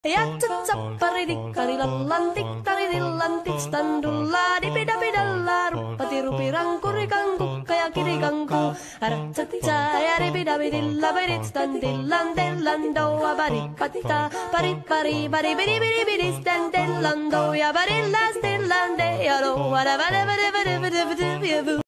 Ja tsapparidikkarillallantik taridillantik standulla dipidapidalla ruppatirupirankurikankukka ja kirikanku aratsatsa ja dipidapidilla pedit standillandellandoa parippatta parippari paripidipidipidi standellando ja parilla stillande ja lo